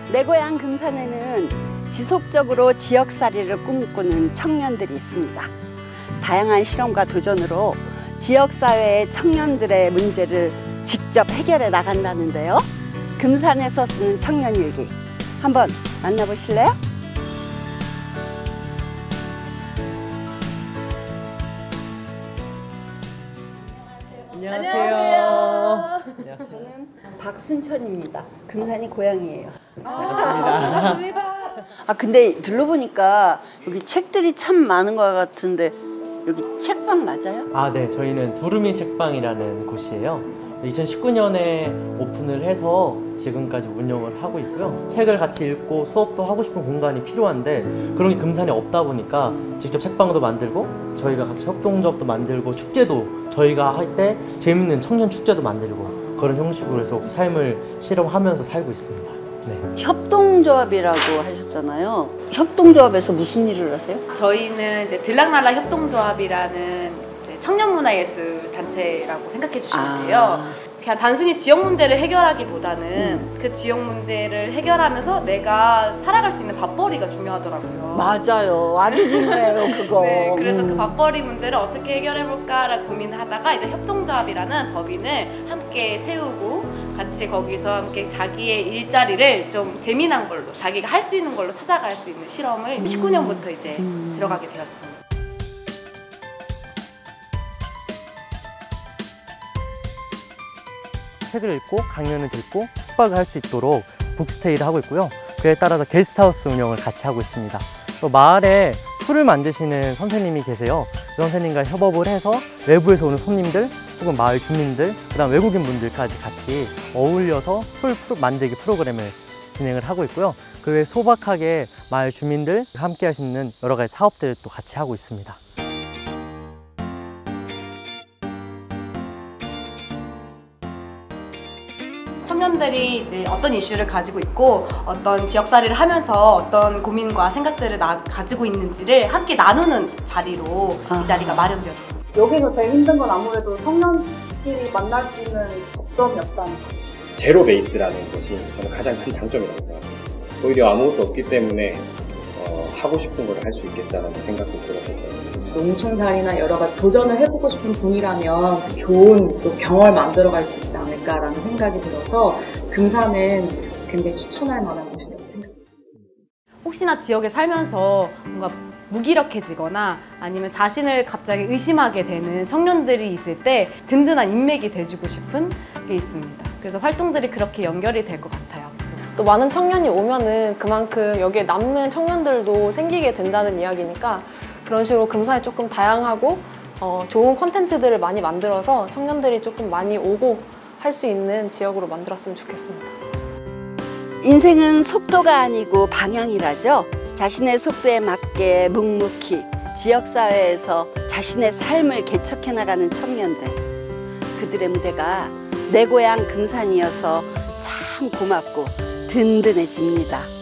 내 고향 금산에는 지속적으로 지역살이를 꿈꾸는 청년들이 있습니다. 다양한 실험과 도전으로 지역사회의 청년들의 문제를 직접 해결해 나간다는데요. 금산에서 쓰는 청년일기 한번 만나보실래요? 안녕하세요. 저는 박순천입니다. 금산이 고향이에요. 반갑습니다. 근데 둘러보니까 여기 책들이 참 많은 것 같은데 여기 책방 맞아요? 네. 저희는 두루미 책방이라는 곳이에요. 2019년에 오픈을 해서 지금까지 운영을 하고 있고요. 책을 같이 읽고 수업도 하고 싶은 공간이 필요한데 그런 게 금산에 없다 보니까 직접 책방도 만들고 저희가 같이 협동조합도 만들고 축제도 저희가 할 때 재밌는 청년 축제도 만들고 그런 형식으로 해서 삶을 실험하면서 살고 있습니다. 네. 협동조합이라고 하셨잖아요. 협동조합에서 무슨 일을 하세요? 저희는 이제 들락날락 협동조합이라는 청년문화예술 단체라고 생각해 주시면 돼요. 그냥 단순히 지역 문제를 해결하기보다는 그 지역 문제를 해결하면서 내가 살아갈 수 있는 밥벌이가 중요하더라고요. 맞아요. 아주 중요해요, 그거. 네, 그래서 그 밥벌이 문제를 어떻게 해결해볼까라고 고민하다가 이제 협동조합이라는 법인을 함께 세우고 같이 거기서 함께 자기의 일자리를 좀 재미난 걸로 자기가 할 수 있는 걸로 찾아갈 수 있는 실험을 19년부터 이제 들어가게 되었습니다. 책을 읽고 강연을 듣고 숙박을 할 수 있도록 북스테이를 하고 있고요. 그에 따라서 게스트하우스 운영을 같이 하고 있습니다. 또 마을에 술을 만드시는 선생님이 계세요. 그 선생님과 협업을 해서 외부에서 오는 손님들 혹은 마을 주민들 그다음 외국인 분들까지 같이 어울려서 술 만들기 프로그램을 진행을 하고 있고요. 그 외에 소박하게 마을 주민들 함께 할 수 있는 여러 가지 사업들을 또 같이 하고 있습니다. 청년들이 이제 어떤 이슈를 가지고 있고 어떤 지역살이를 하면서 어떤 고민과 생각들을 가지고 있는지를 함께 나누는 자리로 이 자리가 마련되었습니다. 여기서 제일 힘든 건 아무래도 청년끼리 만날 수 있는 접점이 없다는 거. 제로 베이스라는 것이 저는 가장 큰 장점이라고 생각합니다. 오히려 아무것도 없기 때문에 하고 싶은 걸 할 수 있겠다는 생각도 들었었어요. 농촌살이나 여러 가지 도전을 해보고 싶은 분이라면 좋은 또 경험을 만들어갈 수 있지 않을까라는 생각이 들어서 금산은 굉장히 추천할 만한 곳이라고 생각합니다. 혹시나 지역에 살면서 뭔가 무기력해지거나 아니면 자신을 갑자기 의심하게 되는 청년들이 있을 때 든든한 인맥이 돼주고 싶은 게 있습니다. 그래서 활동들이 그렇게 연결이 될 것 같아요. 또 많은 청년이 오면은 그만큼 여기에 남는 청년들도 생기게 된다는 이야기니까 그런 식으로 금산이 조금 다양하고 좋은 콘텐츠들을 많이 만들어서 청년들이 조금 많이 오고 할 수 있는 지역으로 만들었으면 좋겠습니다. 인생은 속도가 아니고 방향이라죠. 자신의 속도에 맞게 묵묵히 지역사회에서 자신의 삶을 개척해 나가는 청년들. 그들의 무대가 내 고향 금산이어서 참 고맙고 든든해집니다.